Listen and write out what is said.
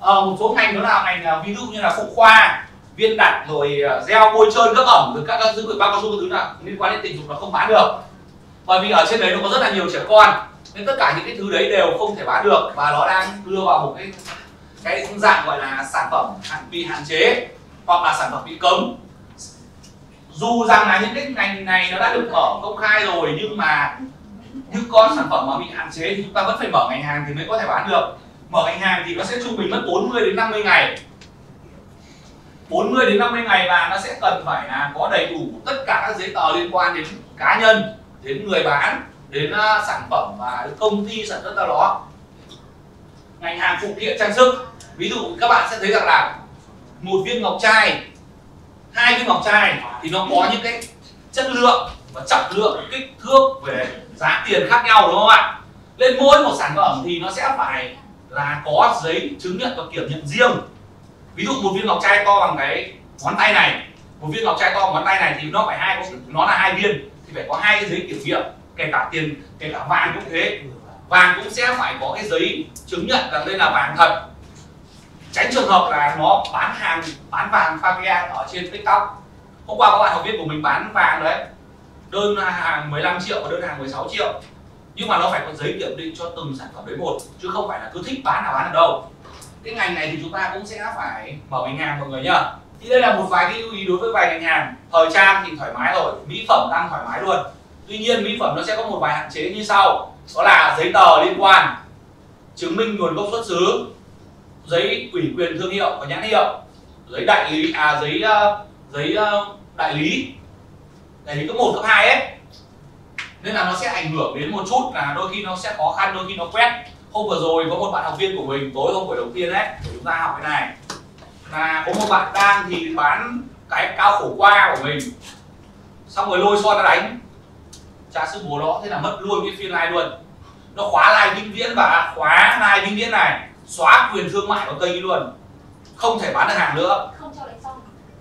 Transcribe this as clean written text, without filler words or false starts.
Một số ngành đó là ngành ví dụ như là phụ khoa, viên đặt, rồi gel bôi trơn cấp ẩm, rồi các thứ bao cao su các thứ nào liên quan đến tình dục là không bán được, bởi vì ở trên đấy nó có rất là nhiều trẻ con, nên tất cả những cái thứ đấy đều không thể bán được, và nó đang đưa vào một cái dạng gọi là sản phẩm bị hạn chế hoặc là sản phẩm bị cấm. Dù rằng là những cái ngành này nó đã được mở công khai rồi, nhưng mà những con sản phẩm mà bị hạn chế thì chúng ta vẫn phải mở ngành hàng thì mới có thể bán được. Mở ngành hàng thì nó sẽ trung bình mất 40 đến 50 ngày. 40 đến 50 ngày, và nó sẽ cần phải là có đầy đủ tất cả các giấy tờ liên quan đến cá nhân, đến người bán, đến sản phẩm và đến công ty sản xuất ra đó. Ngành hàng phụ kiện trang sức, ví dụ các bạn sẽ thấy rằng là một viên ngọc trai, 2 viên ngọc trai thì nó có những cái chất lượng và trọng lượng, kích thước, về giá tiền khác nhau, đúng không ạ? Lên mỗi một sản phẩm thì nó sẽ phải là có giấy chứng nhận và kiểm nhận riêng. Ví dụ một viên ngọc trai to bằng cái ngón tay này, một viên ngọc trai to bằng ngón tay này thì nó phải nó là 2 viên thì phải có 2 cái giấy kiểm nghiệm, kể cả tiền, kể cả vàng cũng thế. Vàng cũng sẽ phải có cái giấy chứng nhận rằng đây là vàng thật, tránh trường hợp là nó bán vàng pha ở trên TikTok. Hôm qua có bạn học viên của mình bán vàng đấy, đơn hàng 15 triệu và đơn hàng 16 triệu, nhưng mà nó phải có giấy kiểm định cho từng sản phẩm đấy một, chứ không phải là cứ thích bán nào bán ở đâu. Cái ngành này thì chúng ta cũng sẽ phải mở ngành hàng mọi người nhá. Thì đây là một vài cái lưu ý đối với vài ngành hàng. Thời trang thì thoải mái rồi, mỹ phẩm đang thoải mái luôn. Tuy nhiên mỹ phẩm nó sẽ có một vài hạn chế như sau, đó là giấy tờ liên quan, chứng minh nguồn gốc xuất xứ, giấy ủy quyền thương hiệu và nhãn hiệu, giấy đại lý, giấy đại lý cấp 1, cấp 2 ấy. Nên là nó sẽ ảnh hưởng đến một chút, là đôi khi nó sẽ khó khăn, đôi khi nó quét. Hôm vừa rồi có một bạn học viên của mình, tối hôm buổi đầu tiên đấy để chúng ta học cái này, là có một bạn đang thì bán cái cao phổ qua của mình, xong rồi lôi son ra đánh trả sư bố nó, thế là mất luôn cái phiên live luôn. Nó khóa live vĩnh viễn và khóa live vĩnh viễn này, xóa quyền thương mại của kênh luôn, không thể bán được hàng nữa. Không cho đánh xong.